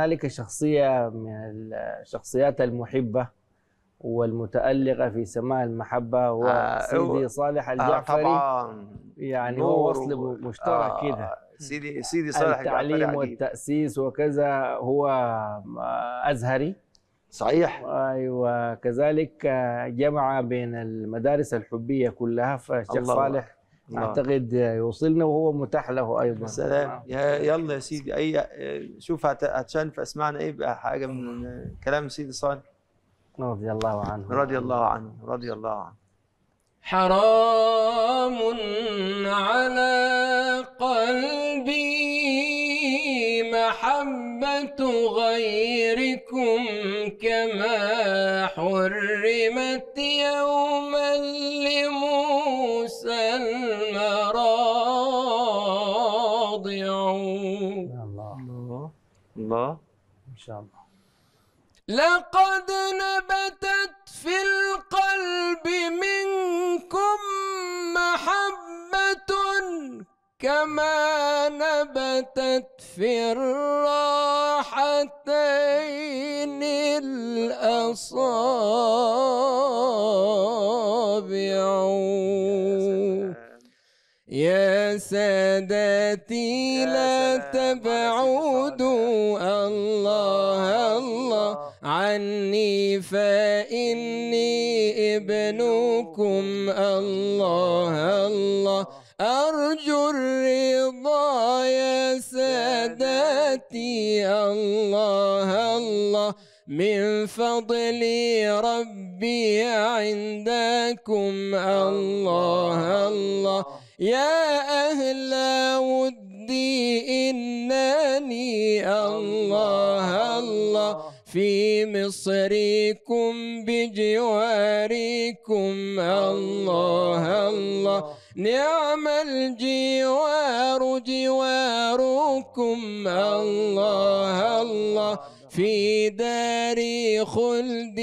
كذلك شخصية من الشخصيات المحبة والمتألقة في سماع المحبة هو سيدي صالح الجعفري. طبعا يعني هو وصل مشترك كده. سيدي صالح الجعفري التعليم عجيب. والتأسيس وكذا، هو أزهري. صحيح. أيوة، كذلك جمع بين المدارس الحبية كلها، فالشيخ صالح أعتقد يوصلنا وهو متاح له أيضا. سلام. يلا يا سيدي، شوف هتشنف اسمعنا ايه بقى حاجة من كلام سيدي صالح رضي الله عنه. رضي الله عنه رضي الله عنه. حرام على قلبي محبة غيركم كما حرمت يوما لموسى المراضع. الله الله إن شاء الله. لقد نبتت في القلب منكم محبة كما نبتت في الراحتين الأصابع. يا سادتي لا تبعدوا الله الله عني فإني ابنكم الله الله. أرجو الرضا يا سادتي الله الله من فضل ربي عندكم الله الله. يا أهل ودي إنني الله الله في مصركم بجواركم الله الله. نعم الجوار جواركم الله الله في دار خلد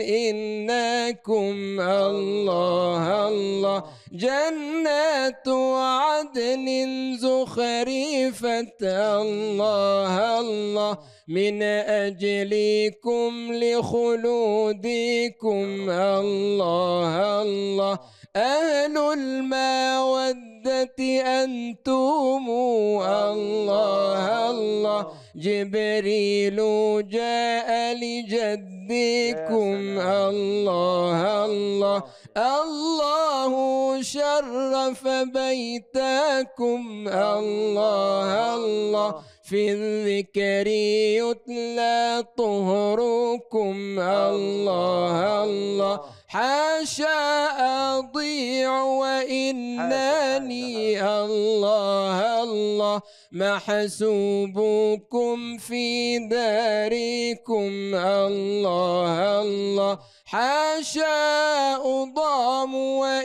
إنكم الله الله. جنات عدن زخرفت الله الله من أجلكم لخلودكم الله الله. أهل المودة أنتم الله الله. جبريل جاء لجدكم الله الله. الله شرف بيتكم الله الله في الذكر يتلى طهركم الله الله. حاشا أضيع وإنني الله الله محسوبكم في داركم الله الله. حاشا أضام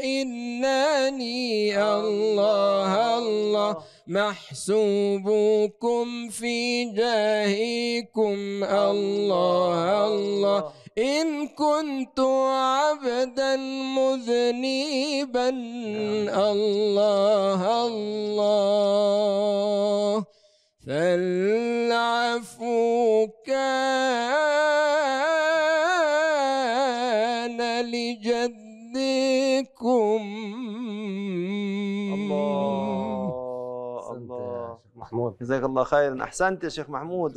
وإنني الله الله محسوبكم في جاهكم الله الله. إن كنت عبدا مذنبا الله الله فالعفو كان لجدكم. الله الله. محمود جزاك الله خيرا. أحسنت يا شيخ محمود.